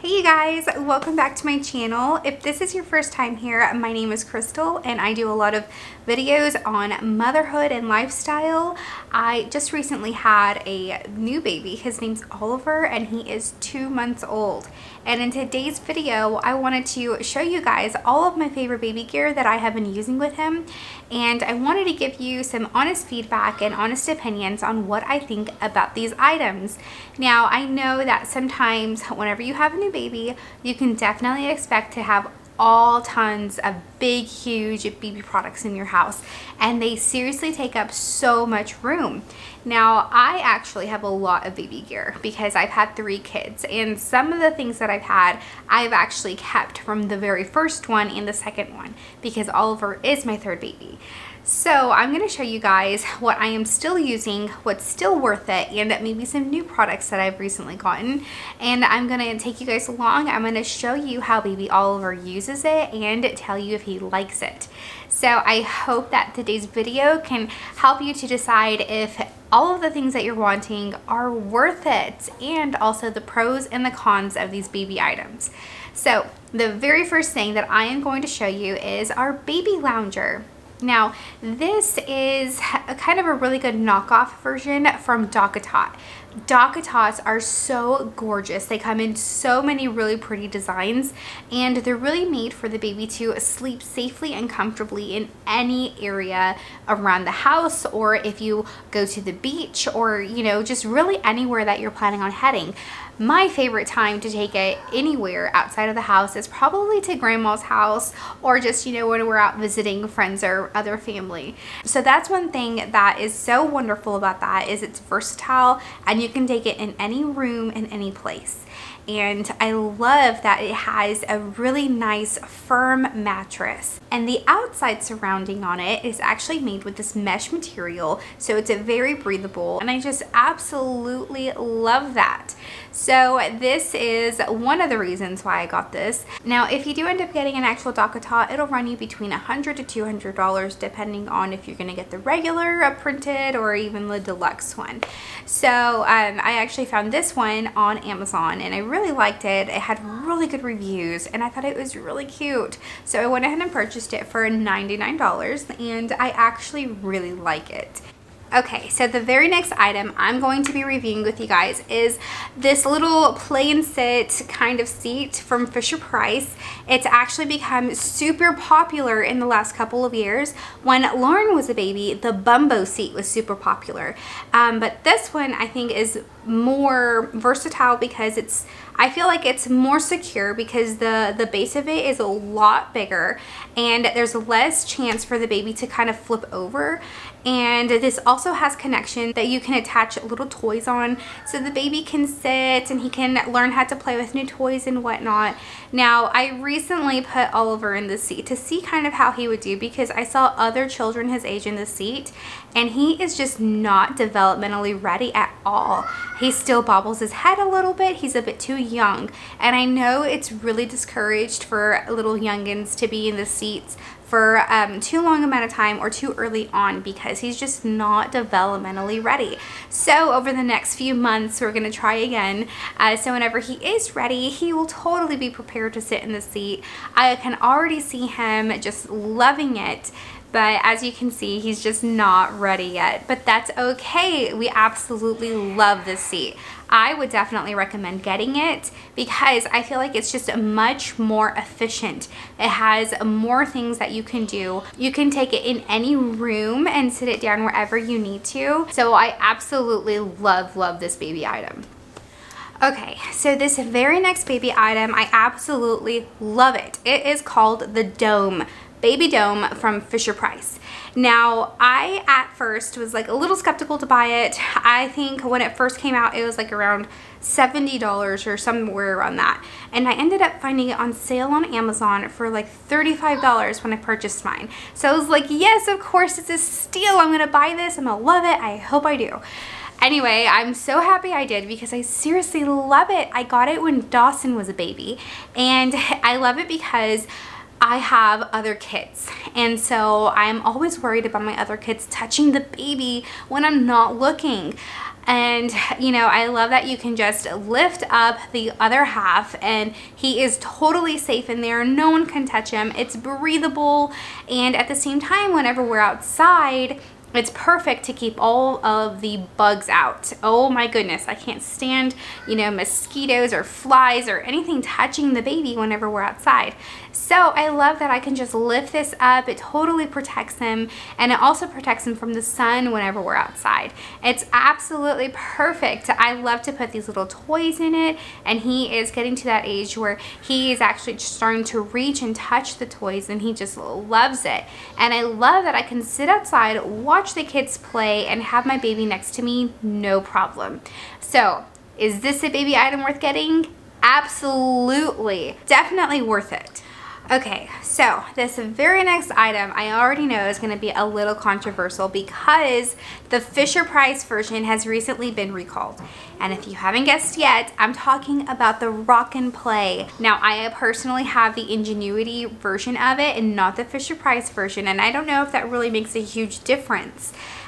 Hey you guys, welcome back to my channel. If this is your first time here, my name is Crystal and I do a lot of videos on motherhood and lifestyle. I just recently had a new baby. His name's Oliver and he is 2 months old. And in today's video, I wanted to show you guys all of my favorite baby gear that I have been using with him. And I wanted to give you some honest feedback and honest opinions on what I think about these items. Now, I know that sometimes whenever you have a new baby, you can definitely expect to have tons of big, huge baby products in your house, and they seriously take up so much room. Now, I actually have a lot of baby gear because I've had 3 kids, and some of the things that I've had, I've actually kept from the very first one and the second one because Oliver is my 3rd baby. So I'm going to show you guys what I am still using, what's still worth it, and maybe some new products that I've recently gotten. And I'm going to take you guys along. I'm going to show you how baby Oliver uses it and tell you if he likes it. So I hope that today's video can help you to decide if all of the things that you're wanting are worth it, and also the pros and the cons of these baby items. So the very first thing that I am going to show you is our baby lounger. Now, this is a kind of a really good knockoff version from DockATot. DockATots are so gorgeous. They come in so many really pretty designs, and they're really made for the baby to sleep safely and comfortably in any area around the house, or if you go to the beach, or just really anywhere that you're planning on heading. My favorite time to take it anywhere outside of the house is probably to grandma's house, or just when we're out visiting friends or other family. So that's one thing that is so wonderful about that, is it's versatile and you can take it in any room, in any place. And I love that it has a really nice firm mattress, and the outside surrounding on it is actually made with this mesh material, so it's a very breathable, and I just absolutely love that. So this is one of the reasons why I got this. Now, if you do end up getting an actual DockATot, it'll run you between $100 to $200 depending on if you're going to get the regular printed or even the deluxe one. So I actually found this one on Amazon and I really liked it. It had really good reviews and I thought it was really cute. So I went ahead and purchased it for $99, and I actually really like it. Okay, so the very next item I'm going to be reviewing with you guys is this little play and sit kind of seat from Fisher-Price. It's actually become super popular in the last couple of years. When Lauren was a baby, the Bumbo seat was super popular. But this one I think is more versatile because I feel like it's more secure because the base of it is a lot bigger and there's less chance for the baby to kind of flip over. And this also has connection that you can attach little toys on, so the baby can sit and he can learn how to play with new toys and whatnot. Now, I recently put Oliver in the seat to see kind of how he would do, because I saw other children his age in the seat and he is just not developmentally ready at all. He still bobbles his head a little bit. He's a bit too young, and I know it's really discouraged for little youngins to be in the seats for too long amount of time or too early on, because he's just not developmentally ready. So over the next few months we're gonna try again, so whenever he is ready, he will totally be prepared to sit in the seat. I can already see him just loving it. But as you can see, he's just not ready yet. But that's okay. We absolutely love this seat. I would definitely recommend getting it because I feel like it's just much more efficient. It has more things that you can do. You can take it in any room and sit it down wherever you need to. So I absolutely love this baby item. Okay, so this very next baby item, I absolutely love it. It is called the Dome. Baby Dome from Fisher-Price. Now, I at first was like a little skeptical to buy it. I think when it first came out, it was like around $70 or somewhere around that. And I ended up finding it on sale on Amazon for like $35 when I purchased mine. So I was like, yes, of course, it's a steal. I'm gonna buy this. I'm gonna love it. I hope I do. Anyway, I'm so happy I did because I seriously love it. I got it when Dawson was a baby, and I love it because I have other kids, and so I'm always worried about my other kids touching the baby when I'm not looking. And you know, I love that you can just lift up the other half and he is totally safe in there. No one can touch him. It's breathable, and at the same time, whenever we're outside, it's perfect to keep all of the bugs out. Oh my goodness, I can't stand, you know, mosquitoes or flies or anything touching the baby whenever we're outside. So I love that I can just lift this up. It totally protects him, and it also protects him from the sun whenever we're outside. It's absolutely perfect. I love to put these little toys in it, and he is getting to that age where he is actually just starting to reach and touch the toys, and he just loves it. And I love that I can sit outside, watch the kids play, and have my baby next to me, no problem. So is this a baby item worth getting? Absolutely. Definitely worth it. Okay, so this very next item I already know is going to be a little controversial because the Fisher-Price version has recently been recalled. And if you haven't guessed yet, I'm talking about the Rock and Play. Now, I personally have the Ingenuity version of it and not the Fisher-Price version, and I don't know if that really makes a huge difference.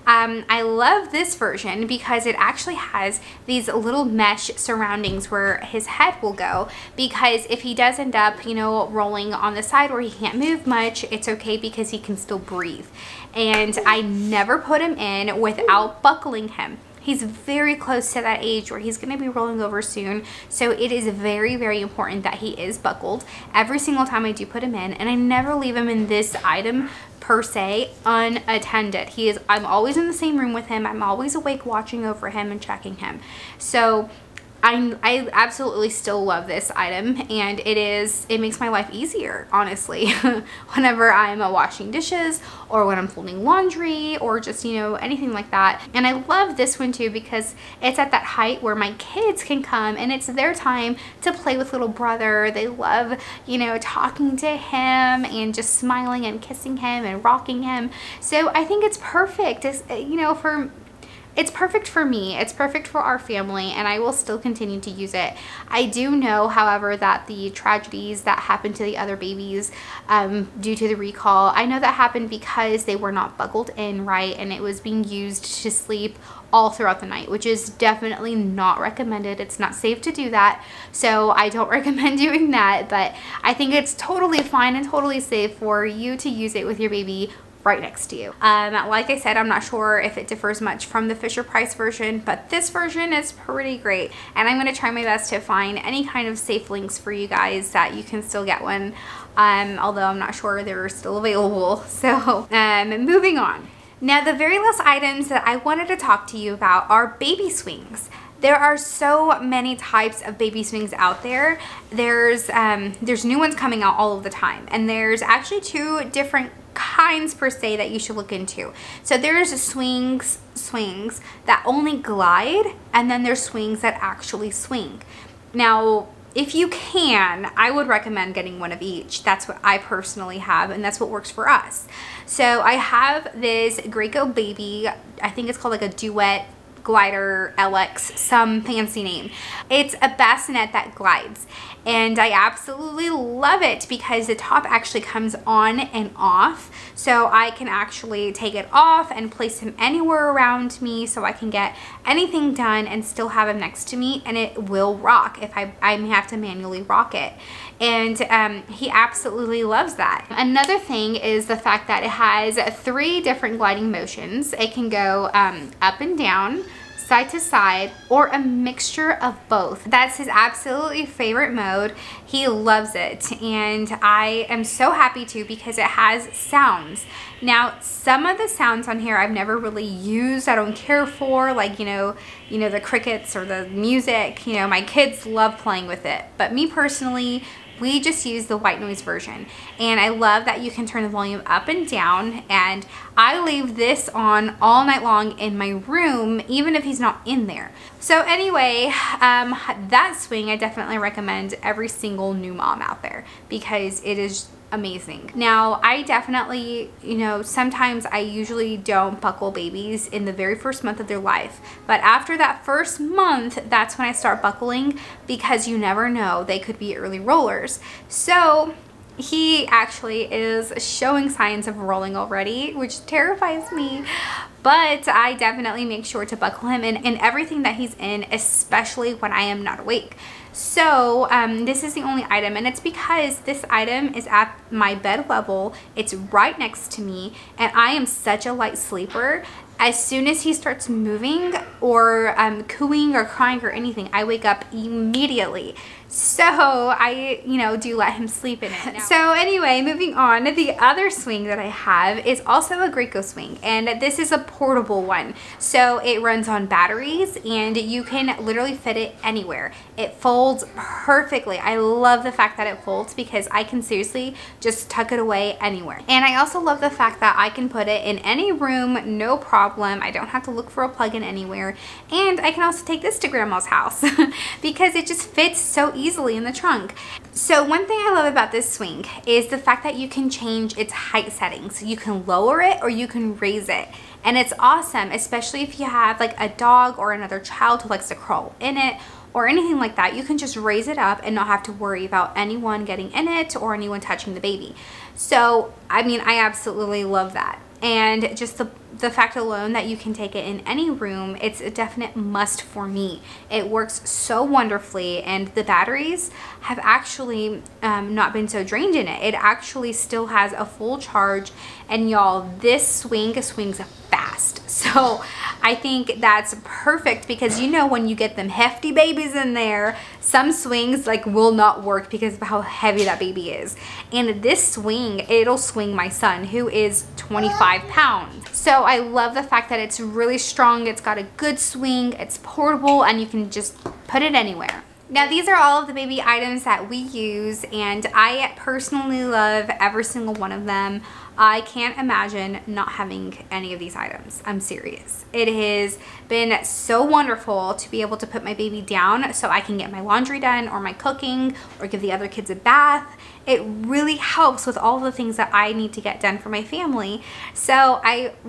I love this version because it actually has these little mesh surroundings where his head will go, because if he does end up, you know, rolling on the side where he can't move much, it's okay because he can still breathe. And I never put him in without buckling him. He's very close to that age where he's going to be rolling over soon, so it is very, very important that he is buckled every single time I do put him in, and I never leave him in this item per se unattended. I'm always in the same room with him. I'm always awake watching over him and checking him. So I absolutely still love this item, and it makes my life easier, honestly, whenever I'm washing dishes or when I'm folding laundry or just, you know, anything like that. And I love this one too because it's at that height where my kids can come and it's their time to play with little brother. They love, you know, talking to him and just smiling and kissing him and rocking him. So I think it's perfect, you know, it's perfect for me, it's perfect for our family, and I will still continue to use it. I do know, however, that the tragedies that happened to the other babies due to the recall, I know that happened because they were not buckled in right, and it was being used to sleep all throughout the night, which is definitely not recommended. It's not safe to do that, so I don't recommend doing that, but I think it's totally fine and totally safe for you to use it with your baby right next to you. Like I said, I'm not sure if it differs much from the Fisher-Price version, but this version is pretty great, and I'm going to try my best to find any kind of safe links for you guys that you can still get one, although I'm not sure they're still available. So moving on. Now, the very last items that I wanted to talk to you about are baby swings. There are so many types of baby swings out there. There's new ones coming out all of the time, and there's actually two different kinds per se that you should look into. So there's swings that only glide, and then there's swings that actually swing. Now, if you can, I would recommend getting one of each. That's what I personally have, and that's what works for us. So I have this Graco Baby, I think it's called like a Duet Glider LX, some fancy name. It's a bassinet that glides, and I absolutely love it because the top actually comes on and off, so I can actually take it off and place him anywhere around me so I can get anything done and still have him next to me, and it will rock if I may have to manually rock it. And he absolutely loves that. Another thing is the fact that it has 3 different gliding motions. It can go up and down, side to side, or a mixture of both. That's his absolutely favorite mode. He loves it, and I am so happy to because it has sounds. Now, some of the sounds on here I've never really used, I don't care for, like, you know, the crickets or the music. You know, my kids love playing with it, but me personally, we just use the white noise version, and I love that you can turn the volume up and down, and I leave this on all night long in my room even if he's not in there. So anyway, that swing I definitely recommend every single new mom out there because it is amazing. Now, I definitely, you know, sometimes I usually don't buckle babies in the very first month of their life, but after that first month, that's when I start buckling because you never know, they could be early rollers. So He actually is showing signs of rolling already, which terrifies me. But I definitely make sure to buckle him in everything that he's in, especially when I am not awake. So this is the only item, and it's because this item is at my bed level. It's right next to me, and I am such a light sleeper. As soon as he starts moving or cooing or crying or anything, I wake up immediately. So I, do let him sleep in it. So anyway, moving on, the other swing that I have is also a Graco swing, and this is a portable one. So it runs on batteries, and you can literally fit it anywhere. It folds perfectly. I love the fact that it folds because I can seriously just tuck it away anywhere. And I also love the fact that I can put it in any room, no problem. I don't have to look for a plug-in anywhere. And I can also take this to grandma's house because it just fits so easily in the trunk. So one thing I love about this swing is the fact that you can change its height settings. You can lower it or you can raise it. And it's awesome, especially if you have like a dog or another child who likes to crawl in it or anything like that. You can just raise it up and not have to worry about anyone getting in it or anyone touching the baby. So, I mean, I absolutely love that. And just the fact alone that you can take it in any room, it's a definite must for me. It works so wonderfully, and the batteries have actually not been so drained in it. It actually still has a full charge, and y'all, this swing swings fast. So I think that's perfect because when you get them hefty babies in there, some swings like will not work because of how heavy that baby is. And this swing, it'll swing my son, who is 25 pounds. So I love the fact that it's really strong. It's got a good swing, it's portable, and you can just put it anywhere. Now these are all of the baby items that we use, and I personally love every single one of them. I can't imagine not having any of these items. I'm serious. It has been so wonderful to be able to put my baby down so I can get my laundry done or my cooking or give the other kids a bath. It really helps with all the things that I need to get done for my family. So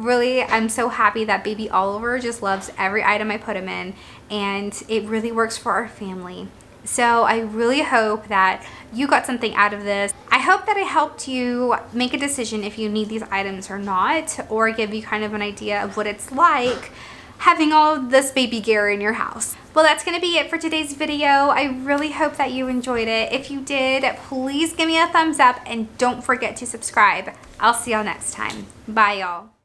I'm so happy that baby Oliver just loves every item I put him in, and it really works for our family. So I really hope that you got something out of this. I hope that I helped you make a decision if you need these items or not, or give you kind of an idea of what it's like having all of this baby gear in your house. Well, that's gonna be it for today's video. I really hope that you enjoyed it. If you did, please give me a thumbs up and don't forget to subscribe. I'll see y'all next time. Bye, y'all.